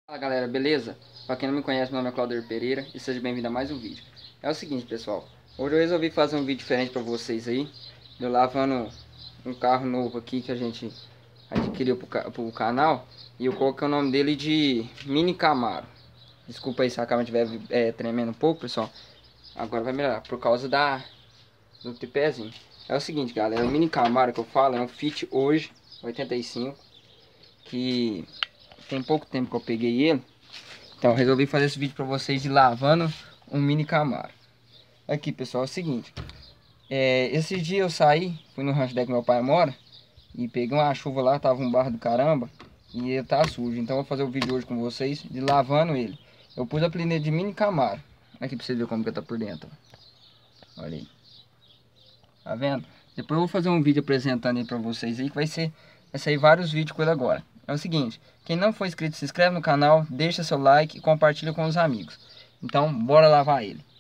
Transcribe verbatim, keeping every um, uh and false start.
Fala galera, beleza? Pra quem não me conhece, meu nome é Claudio Pereira e seja bem-vindo a mais um vídeo. É o seguinte, pessoal, hoje eu resolvi fazer um vídeo diferente pra vocês aí. Eu lavando um carro novo aqui que a gente adquiriu pro, ca pro canal. E eu coloquei o nome dele de Mini Camaro. Desculpa aí se a câmera estiver é, tremendo um pouco, pessoal. Agora vai melhorar, por causa da do tripézinho. É o seguinte, galera, o Mini Camaro que eu falo é um Fit hoje, oitenta e cinco. Que tem pouco tempo que eu peguei ele. Então eu resolvi fazer esse vídeo para vocês de lavando um Mini Camaro. Aqui, pessoal, é o seguinte. É, esse dia eu saí, fui no rancho que meu pai mora. E peguei uma chuva lá, tava um barro do caramba. E ele tá sujo. Então eu vou fazer o vídeo hoje com vocês de lavando ele. Eu pus a apelido de Mini Camaro. Aqui pra vocês verem como que tá por dentro. Olha aí. Tá vendo? Depois eu vou fazer um vídeo apresentando ele pra vocês aí. Que vai ser, vai sair vários vídeos com ele agora. É o seguinte, quem não for inscrito, se inscreve no canal, deixa seu like e compartilha com os amigos. Então, bora lavar ele.